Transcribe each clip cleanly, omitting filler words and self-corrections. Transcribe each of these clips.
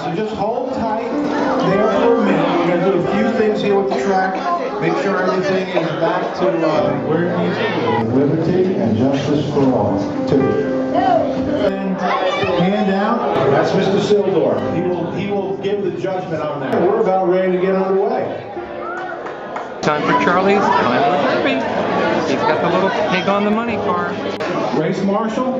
So just hold tight there for a minute. We're going to do a few things here with the track. Make sure everything is back to where it needs to be. Liberty and justice for all. And hand out. That's Mr. Sildor. He will give the judgment on that. We're about ready to get underway. Time for Charlie's time for Derby. He's got the little pig on the money car. Race marshal.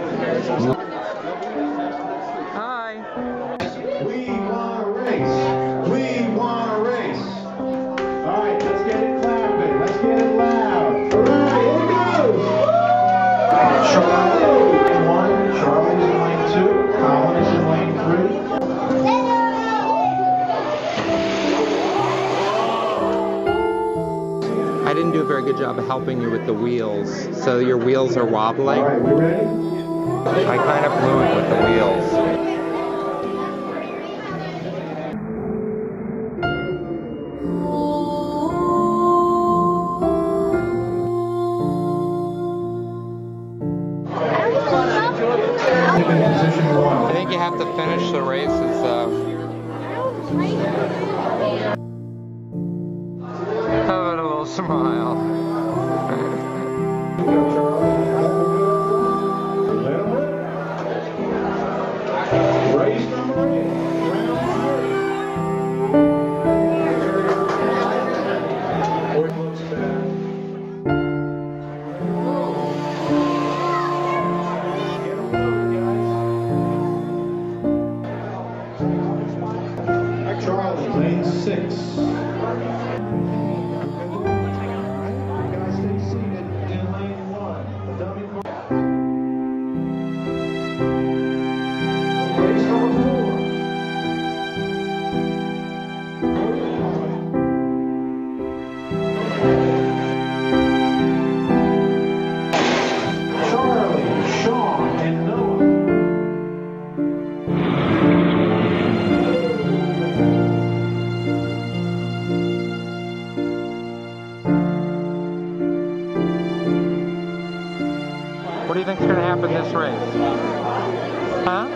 Hi. We want to race. We want to race. All right, let's get it clapping. Let's get it loud. All right, here it goes. Charlie in lane 1, Charlie's in lane 2, Colin is in lane 3. I didn't do a very good job of helping you with the wheels, so your wheels are wobbling. All right, we ready? I kind of blew it with the wheels. I think you have to finish the races. Have a little smile. Race number 8, round 3. Looks bad. Charlie, lane 6. What do you think's going to happen this race? Huh?